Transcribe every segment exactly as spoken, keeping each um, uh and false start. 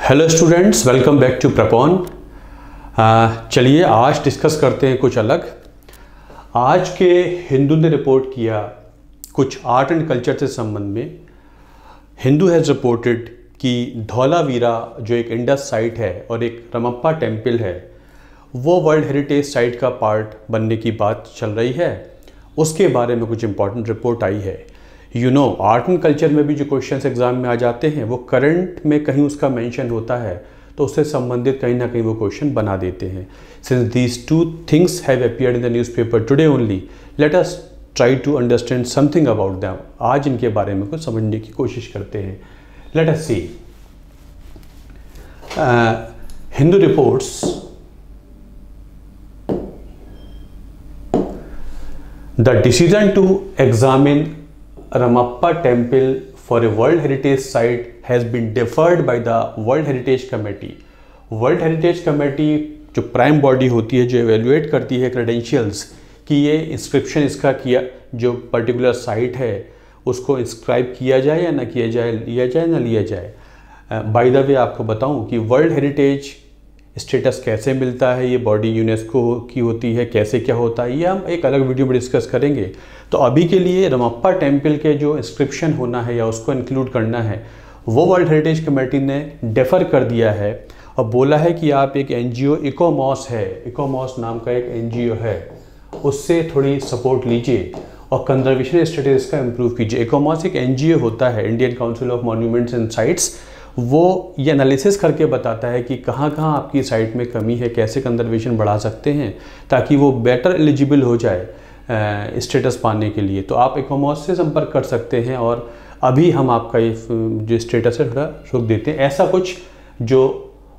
Hello students, welcome back to Prepon. चलिए आज discuss करते हैं कुछ अलग। आज के हिंदू ने रिपोर्ट किया कुछ आर्ट एंड कल्चर से संबंध में। हिंदू हैज़ रिपोर्टेड कि धौलावीरा जो एक इंडस साइट है और एक रमप्पा टेम्पल है वो वर्ल्ड हेरिटेज साइट का पार्ट बनने की बात चल रही है। उसके बारे में कुछ इंपॉर्टेंट रिपोर्ट आई है। You know art and culture में भी जो क्वेश्चंस एग्जाम में आ जाते हैं वो करंट में कहीं उसका मेंशन होता है तो उससे संबंधित कहीं ना कहीं वो क्वेश्चन बना देते हैं। Since these two things have appeared in the newspaper today only, let us try to understand something about them. आज इनके बारे में कुछ समझने की कोशिश करते हैं। Let us see. Hindu reports the decision to examine Ramappa temple for a World Heritage Site has been deferred by the World Heritage Committee. World Heritage Committee जो प्राइम बॉडी होती है जो एवेल्युएट करती है क्रेडेंशियल्स कि ये इंस्क्रिप्शन इसका किया जो पर्टिकुलर साइट है उसको इंस्क्राइब किया जाए या ना किया जाए, लिया जाए ना लिया जाए। बाय द वे आपको बताऊं कि वर्ल्ड हेरिटेज स्टेटस कैसे मिलता है, ये बॉडी यूनेस्को की होती है, कैसे क्या होता है, ये हम एक अलग वीडियो में डिस्कस करेंगे। तो अभी के लिए रमप्पा टेम्पल के जो इंस्क्रिप्शन होना है या उसको इंक्लूड करना है वो वर्ल्ड हेरिटेज कमेटी ने डेफर कर दिया है और बोला है कि आप एक एनजीओ इकोमॉस है, इकोमॉस नाम का एक एनजीओ है, उससे थोड़ी सपोर्ट लीजिए और कंजर्वेशन स्टेटस इसका इम्प्रूव कीजिए। इकोमॉस एक एनजीओ होता है, Indian Council of Monuments and Sites. वो ये एनालिसिस करके बताता है कि कहाँ कहाँ आपकी साइट में कमी है, कैसे कंजर्वेशन बढ़ा सकते हैं ताकि वो बेटर एलिजिबल हो जाए स्टेटस पाने के लिए। तो आप इकोमॉस से संपर्क कर सकते हैं और अभी हम आपका ये जो स्टेटस है थोड़ा रोक देते हैं। ऐसा कुछ जो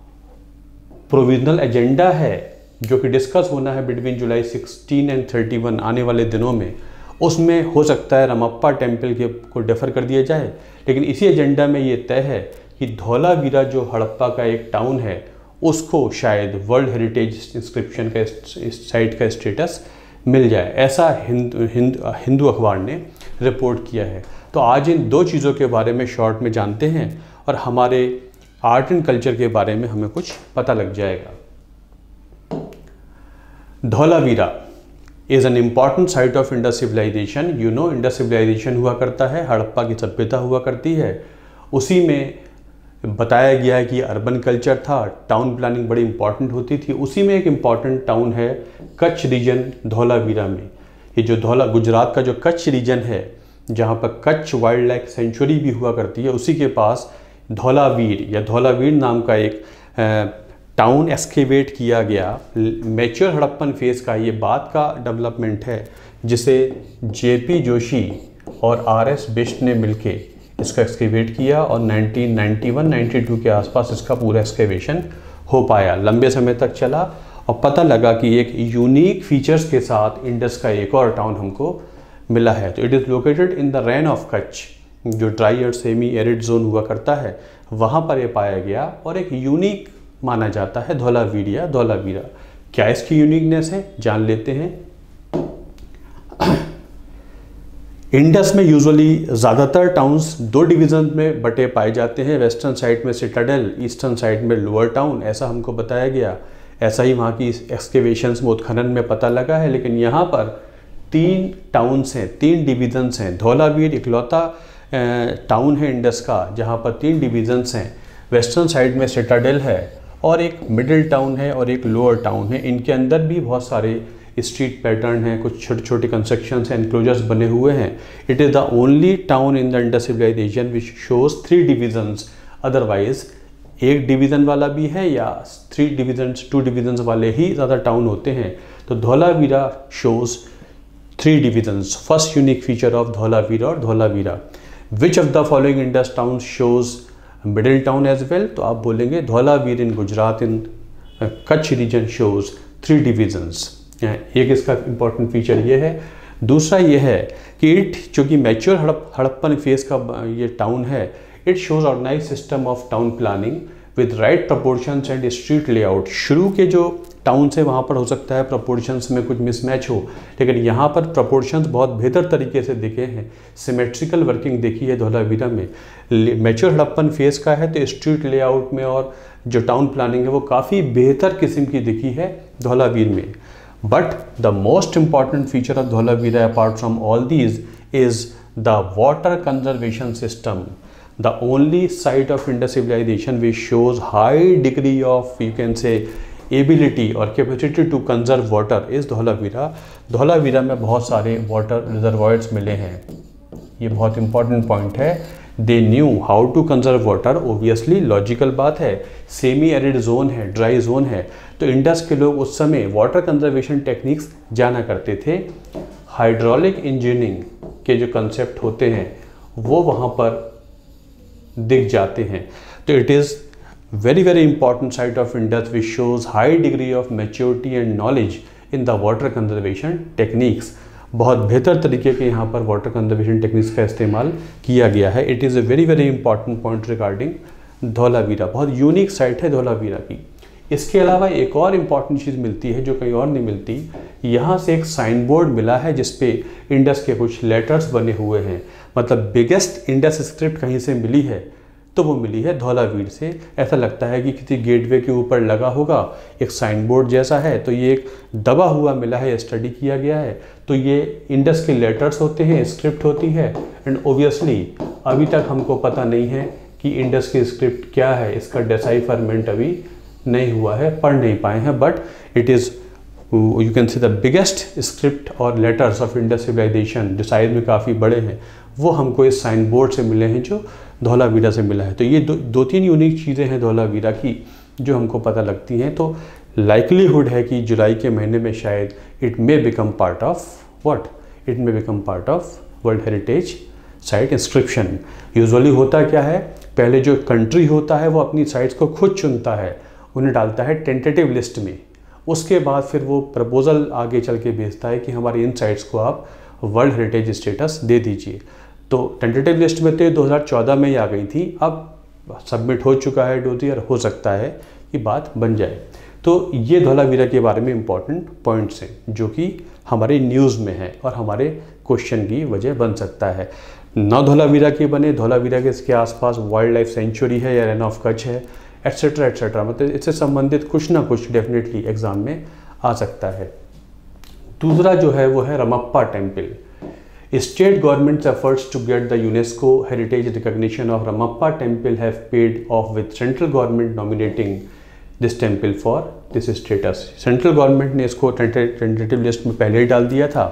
प्रोविजनल एजेंडा है जो कि डिस्कस होना है between July sixteen and thirty one आने वाले दिनों में, उसमें हो सकता है रमप्पा टेम्पल के को डेफर कर दिया जाए। लेकिन इसी एजेंडा में ये तय है कि धौलावीरा जो हड़प्पा का एक टाउन है उसको शायद वर्ल्ड हेरिटेज इंस्क्रिप्शन का इस साइट का स्टेटस मिल जाए। ऐसा हिंदू हिंदू हिंदू अखबार ने रिपोर्ट किया है। तो आज इन दो चीज़ों के बारे में शॉर्ट में जानते हैं और हमारे आर्ट एंड कल्चर के बारे में हमें कुछ पता लग जाएगा। Dholavira is an important site of Indus civilization. You know Indus civilization हुआ करता है, हड़प्पा की सभ्यता हुआ करती है। उसी में बताया गया है कि अर्बन कल्चर था, टाउन प्लानिंग बड़ी इंपॉर्टेंट होती थी। उसी में एक इम्पॉर्टेंट टाउन है कच्छ रीजन धौलावीरा में। ये जो धौला गुजरात का जो कच्छ रीजन है जहाँ पर कच्छ वाइल्ड लाइफ सेंचुरी भी हुआ करती है, उसी के पास धौलावीर या धौलावीर नाम का एक टाउन एक्सकेवेट किया गया। मैच्योर हड़प्पन फेज का ये बाद का डेवलपमेंट है जिसे जेपी जोशी और आर एस बिष्ट ने मिलके इसका एक्सकेवेट किया और nineteen ninety one ninety two के आसपास इसका पूरा एक्सकेवेशन हो पाया। लंबे समय तक चला और पता लगा कि एक यूनिक फीचर्स के साथ इंडस का एक और टाउन हमको मिला है। तो it is located in the rain of Kutch, जो ड्राई और सेमी एरिड जोन हुआ करता है, वहाँ पर ये पाया गया और एक यूनिक माना जाता है धौलावीरा धौलावीरा। क्या इसकी यूनिकनेस है जान लेते हैं। इंडस में यूजुअली ज़्यादातर टाउन्स दो डिवीजन में बटे पाए जाते हैं। वेस्टर्न साइड में सिटाडेल, ईस्टर्न साइड में लोअर टाउन, ऐसा हमको बताया गया। ऐसा ही वहाँ की एक्सकेवेशंस में उत्खनन में पता लगा है। लेकिन यहाँ पर तीन टाउन्स हैं, तीन डिवीजन्स हैं। धौलावीर इकलौता टाउन है इंडस का जहाँ पर तीन डिवीजन्स हैं। वेस्टर्न साइड में सिटाडेल है और एक मिडिल टाउन है और एक लोअर टाउन है। इनके अंदर भी बहुत सारे स्ट्रीट पैटर्न हैं, कुछ छोटे छोटे कंस्ट्रक्शंस हैं, एनक्लोजर्स बने हुए हैं। It is the only town in the Indus civilization which shows three divisions. Otherwise एक डिवीज़न वाला भी है या थ्री डिविजन्स टू डिविजन्स वाले ही ज़्यादा टाउन होते हैं। तो Dholavira shows three divisions. First unique feature of Dholavira और Dholavira. Which of the following Indus town shows middle town as well? तो आप बोलेंगे Dholavira in Gujarat in Kutch region shows three divisions. एक इसका इंपॉर्टेंट फीचर ये है। दूसरा ये है कि इट जो कि मैच्योर हड़प हड़प्पन फेज का ये टाउन है, it shows organise system of town planning with right proportions and street layout. शुरू के जो टाउन से वहाँ पर हो सकता है प्रोपोर्शंस में कुछ मिसमैच हो, लेकिन यहाँ पर प्रोपोर्शंस बहुत बेहतर तरीके से दिखे हैं, सिमेट्रिकल वर्किंग देखी है धौलावीरा में। मैच्योर हड़प्पन फेस का है तो स्ट्रीट लेआउट में और जो टाउन प्लानिंग है वो काफ़ी बेहतर किस्म की दिखी है धौलावीर में। But the most important feature of Dholavira apart from all these is the water conservation system, the only site of Indus civilization which shows high degree of, you can say, ability or capacity to conserve water is Dholavira. Dholavira में बहुत सारे water reservoirs मिले हैं, ये बहुत important point है। They knew how to conserve water, obviously logical बात है, सेमी एरिड जोन है, ड्राई जोन है, तो इंडस के लोग उस समय वाटर कंजर्वेशन टेक्निक्स जाना करते थे। हाइड्रोलिक इंजीनियरिंग के जो कंसेप्ट होते हैं वो वहाँ पर दिख जाते हैं। तो it is very very important site of Indus which shows high degree of maturity and knowledge in the water conservation techniques. बहुत बेहतर तरीके के यहाँ पर वाटर कंजर्वेशन टेक्निक्स का इस्तेमाल किया गया है। It is a very very important point regarding Dholavira, बहुत यूनिक साइट है धौलावीरा की। इसके अलावा एक और इम्पॉर्टेंट चीज़ मिलती है जो कहीं और नहीं मिलती, यहाँ से एक साइन बोर्ड मिला है जिसपे इंडस के कुछ लेटर्स बने हुए हैं। मतलब बिगेस्ट इंडस स्क्रिप्ट कहीं से मिली है तो वो मिली है धौलावीर से। ऐसा लगता है कि किसी गेटवे के ऊपर लगा होगा एक साइन बोर्ड जैसा है, तो ये एक दबा हुआ मिला है, स्टडी किया गया है, तो ये इंडस के लेटर्स होते हैं, स्क्रिप्ट होती है। एंड ओबियसली अभी तक हमको पता नहीं है कि इंडस की स्क्रिप्ट क्या है, इसका डिसाइफरमेंट अभी नहीं हुआ है, पढ़ नहीं पाए हैं। But it is you can see the biggest script और लेटर्स ऑफ इंडस सिविलाइजेशन जो साइज में काफ़ी बड़े हैं, वो हमको इस साइन बोर्ड से मिले हैं जो धौलावीरा से मिला है। तो ये दो, दो तीन यूनिक चीज़ें हैं धौलावीरा की जो हमको पता लगती हैं। तो लाइकलीहुड है कि जुलाई के महीने में शायद it may become part of what, it may become part of world heritage site inscription. Usually होता क्या है, पहले जो कंट्री होता है वो अपनी साइट्स को खुद चुनता है, उन्हें डालता है टेंटेटिव लिस्ट में, उसके बाद फिर वो प्रपोजल आगे चल के भेजता है कि हमारी इन साइट्स को आप वर्ल्ड हेरिटेज स्टेटस दे दीजिए। तो टेंटेटिव लिस्ट में तो दो हज़ार चौदह में ही आ गई थी, अब सबमिट हो चुका है डोजियर, हो सकता है कि बात बन जाए। तो ये धौलावीरा के बारे में इंपॉर्टेंट पॉइंट्स हैं जो कि हमारे न्यूज़ में है और हमारे क्वेश्चन की वजह बन सकता है। ना धौलावीरा के बने, धौलावीरा के इसके आसपास वाइल्ड लाइफ सेंचुरी है या रन ऑफ कच्छ है, एट्सेट्रा एट्सेट्रा, मतलब इससे संबंधित कुछ ना कुछ डेफिनेटली एग्जाम में आ सकता है। दूसरा जो है वो है Ramappa temple. State government's efforts to get the UNESCO heritage recognition of Ramappa temple have paid off with central government nominating this temple for this status. Central government ने इसको tentative list में पहले ही डाल दिया था,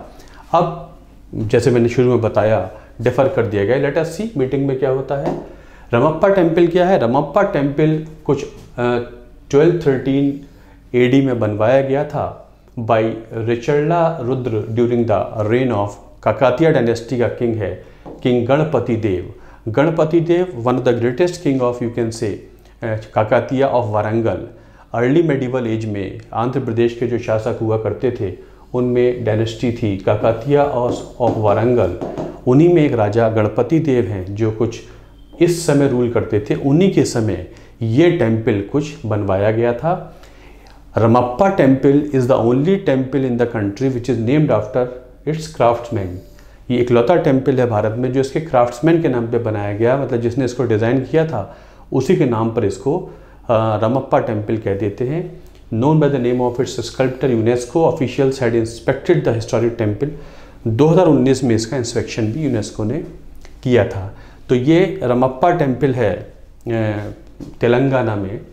अब जैसे मैंने शुरू में बताया डेफर कर दिया गया। लेट अस सी मीटिंग में क्या होता है। रमप्पा टेम्पल क्या है? रमप्पा टेम्पल कुछ ट्वेल्व थर्टीन ए डी में बनवाया गया था by Recharla Rudra during the rain of Kakatiya dynasty का किंग है, king Ganapati Deva. Ganapati Deva one of the greatest king of, you can say, Kakatiya of Warangal. Early medieval age में आंध्र प्रदेश के जो शासक हुआ करते थे उनमें डायनेस्टी थी काकातिया ऑफ वारंगल, उन्हीं में एक राजा गणपति देव हैं जो कुछ इस समय रूल करते थे। उन्हीं के समय ये टेम्पल कुछ बनवाया गया था। Ramappa temple is the only temple in the country which is named after its craftsman. ये इकलौता टेम्पल है भारत में जो इसके क्राफ्ट्समैन के नाम पे बनाया गया, मतलब जिसने इसको डिज़ाइन किया था उसी के नाम पर इसको रमप्पा टेम्पल कह देते हैं। Known by the name of its sculptor, UNESCO officials had inspected the historic temple. दो हज़ार उन्नीस में इसका इंस्पेक्शन भी यूनेस्को ने किया था। तो ये रमप्पा टेम्पल है तेलंगाना में।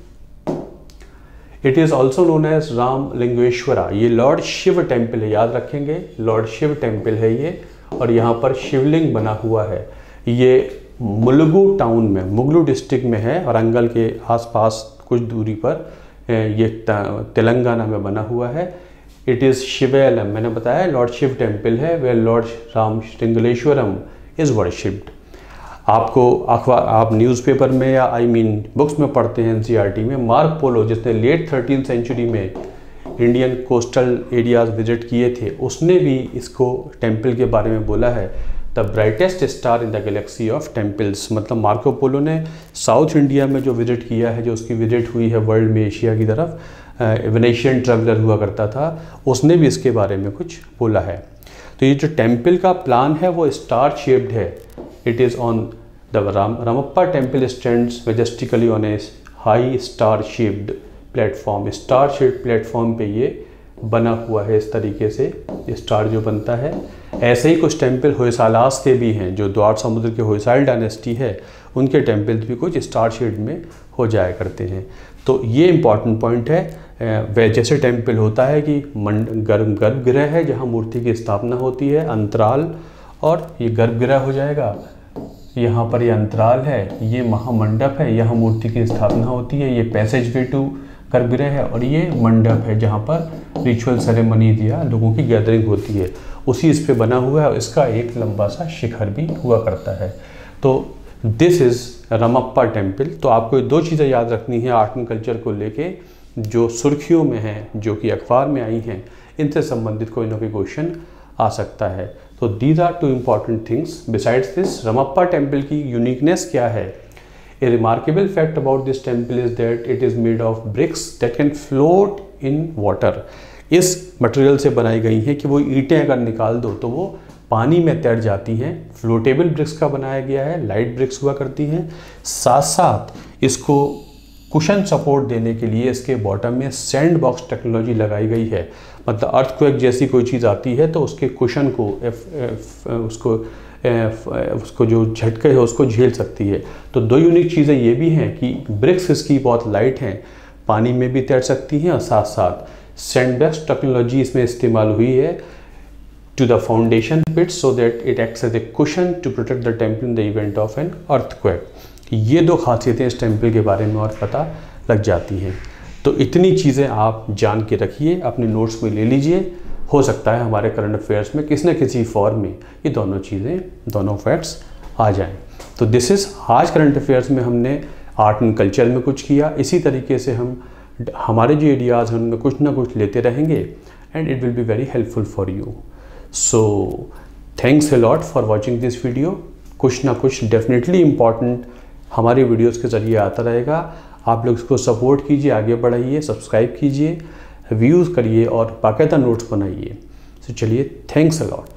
It is also known as Ram Lingeshwara. ये लॉर्ड शिव टेम्पल है, याद रखेंगे, लॉर्ड शिव टेम्पल है ये, और यहाँ पर शिवलिंग बना हुआ है। ये मुलुगु टाउन में, मुगलू डिस्ट्रिक्ट में है, वारंगल के आसपास कुछ दूरी पर ये तेलंगाना में बना हुआ है। इट इज़ शिवेलम, मैंने बताया लॉर्ड शिव टेम्पल है, where lord Ram Lingeshwaram is worshipped. आपको अखबार, आप न्यूज़पेपर में या आई मीन बुक्स में पढ़ते हैं एनसीईआरटी में, मार्क पोलो जिसने लेट थर्टीन सेंचुरी में इंडियन कोस्टल एरियाज विजिट किए थे, उसने भी इसको टेम्पल के बारे में बोला है the brightest star in the galaxy of temples. मतलब मार्को पोलो ने साउथ इंडिया में जो विजिट किया है, जो उसकी विजिट हुई है वर्ल्ड में एशिया की तरफ, वेनेशियन ट्रैवलर हुआ करता था, उसने भी इसके बारे में कुछ बोला है। तो ये जो टेम्पल का प्लान है वो स्टार शेप्ड है। It is on the Ramappa temple stands majestically on a high star shaped platform. Star shaped platform पे ये बना हुआ है, इस तरीके से स्टार जो बनता है। ऐसे ही कुछ टेम्पल होयसालास के भी हैं, जो द्वार समुद्र के होयसाल डायनेस्टी है, उनके टेम्पल्स भी कुछ स्टार शेड में हो जाया करते हैं। तो ये इम्पॉर्टेंट पॉइंट है। वह जैसे टेम्पल होता है कि मंड गर्भ गर्भगृह है जहाँ मूर्ति की स्थापना होती है, अंतराल, और ये गर्भगृह हो जाएगा, यहाँ पर ये अंतराल है, ये महामंडप है, यहाँ मूर्ति की स्थापना होती है, ये पैसेज वे टू गर्भगृह है, और ये मंडप है जहाँ पर रिचुअल सेरेमनी या लोगों की गैदरिंग होती है, उसी इस पे बना हुआ है। और इसका एक लंबा सा शिखर भी हुआ करता है। तो दिस इज़ रामप्पा टेम्पल। तो आपको दो चीज़ें याद रखनी है आर्ट एंड कल्चर को लेके, जो सुर्खियों में हैं, जो कि अखबार में आई हैं, इनसे संबंधित कोई ना कोई क्वेश्चन आ सकता है। तो these are two important things. Besides this, Ramappa temple की यूनिकनेस क्या है? A remarkable fact about this temple is that it is made of bricks that can float in water. इस मटेरियल से बनाई गई हैं कि वो ईंटें अगर निकाल दो तो वो पानी में तैर जाती हैं। फ्लोटेबल ब्रिक्स का बनाया गया है, लाइट ब्रिक्स हुआ करती हैं। साथ साथ इसको कुशन सपोर्ट देने के लिए इसके बॉटम में सैंड बॉक्स टेक्नोलॉजी लगाई गई है। मतलब अर्थक्वेक जैसी कोई चीज़ आती है तो उसके कुशन को एफ, एफ, उसको उसको जो झटके है उसको झेल सकती है। तो दो यूनिक चीज़ें ये भी हैं कि ब्रिक्स इसकी बहुत लाइट हैं, पानी में भी तैर सकती हैं, और साथ साथ सैंडबॉक्स टेक्नोलॉजी इसमें इस्तेमाल हुई है to the foundation pit, so that it acts as a cushion to protect the temple in the event of an earthquake. ये दो खासियतें इस टेम्पल के बारे में और पता लग जाती हैं। तो इतनी चीज़ें आप जान के रखिए, अपने नोट्स में ले लीजिए। हो सकता है हमारे करंट अफेयर्स में किसी न किसी फॉर्म में ये दोनों चीज़ें, दोनों फैक्ट्स आ जाएं। तो दिस इज़ आज करंट अफेयर्स में हमने आर्ट एंड कल्चर में कुछ किया। इसी तरीके से हम हमारे जो एरियाज़ हैं उनमें कुछ ना कुछ लेते रहेंगे, and it will be very helpful for you. So thanks a lot for watching this video. कुछ ना कुछ डेफिनेटली इम्पॉर्टेंट हमारी वीडियोज़ के ज़रिए आता रहेगा। आप लोग इसको सपोर्ट कीजिए, आगे बढ़ाइए, सब्सक्राइब कीजिए, व्यूज़ करिए और बाकायदा नोट्स बनाइए। तो चलिए, थैंक्स अ लॉट।